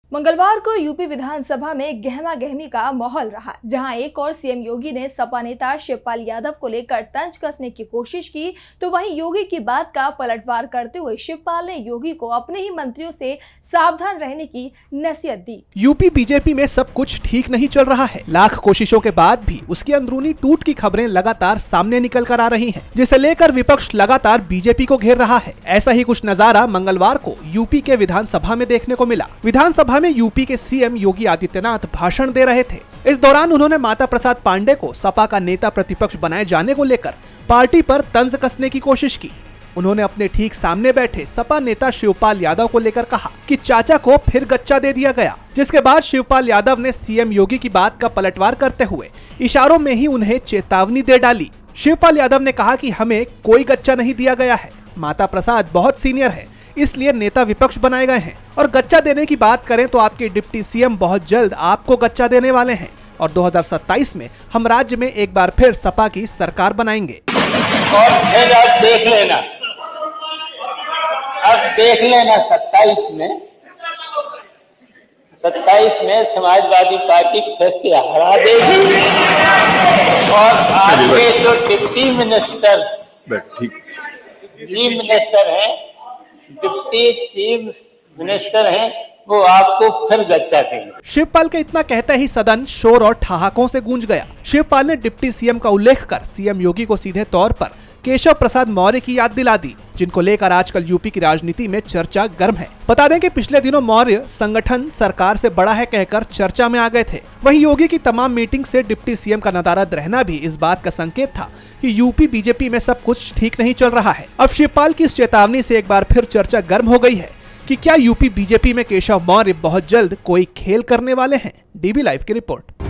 मंगलवार को यूपी विधानसभा में गहमा गहमी का माहौल रहा, जहां एक और सीएम योगी ने सपा नेता शिवपाल यादव को लेकर तंज कसने की कोशिश की, तो वहीं योगी की बात का पलटवार करते हुए शिवपाल ने योगी को अपने ही मंत्रियों से सावधान रहने की नसीहत दी। यूपी बीजेपी में सब कुछ ठीक नहीं चल रहा है। लाख कोशिशों के बाद भी उसकी अंदरूनी टूट की खबरें लगातार सामने निकल कर आ रही हैं, जिसे लेकर विपक्ष लगातार बीजेपी को घेर रहा है। ऐसा ही कुछ नजारा मंगलवार को यूपी के विधानसभा में देखने को मिला। विधानसभा में यूपी के सीएम योगी आदित्यनाथ भाषण दे रहे थे। इस दौरान उन्होंने माता प्रसाद पांडे को सपा का नेता प्रतिपक्ष बनाए जाने को लेकर पार्टी पर तंज कसने की कोशिश की। उन्होंने अपने ठीक सामने बैठे सपा नेता शिवपाल यादव को लेकर कहा कि चाचा को फिर गच्चा दे दिया गया, जिसके बाद शिवपाल यादव ने सीएम योगी की बात का पलटवार करते हुए इशारों में ही उन्हें चेतावनी दे डाली। शिवपाल यादव ने कहा कि हमें कोई गच्चा नहीं दिया गया है, माता प्रसाद बहुत सीनियर है, इसलिए नेता विपक्ष बनाए गए हैं, और गच्चा देने की बात करें तो आपके डिप्टी सीएम बहुत जल्द आपको गच्चा देने वाले हैं और 2027 में हम राज्य में एक बार फिर सपा की सरकार बनाएंगे। और फिर आप देख लेना, अब देख लेना 27 में समाजवादी पार्टी फिर से हरा देगी और आपके जो deputy minister deputy chief minister हैं वो आपको फिर गच्चा देंगे। शिवपाल के इतना कहते ही सदन शोर और ठहाकों से गूंज गया। शिवपाल ने डिप्टी सीएम का उल्लेख कर सीएम योगी को सीधे तौर पर केशव प्रसाद मौर्य की याद दिला दी, जिनको लेकर आजकल यूपी की राजनीति में चर्चा गर्म है। बता दें कि पिछले दिनों मौर्य संगठन सरकार से बड़ा है कहकर चर्चा में आ गए थे। वहीं योगी की तमाम मीटिंग से डिप्टी सीएम का नदारद रहना भी इस बात का संकेत था कि यूपी बीजेपी में सब कुछ ठीक नहीं चल रहा है। अब शिवपाल की इस चेतावनी से एक बार फिर चर्चा गर्म हो गई है कि क्या यूपी बीजेपी में केशव मौर्य बहुत जल्द कोई खेल करने वाले हैं। डीबी लाइव की रिपोर्ट।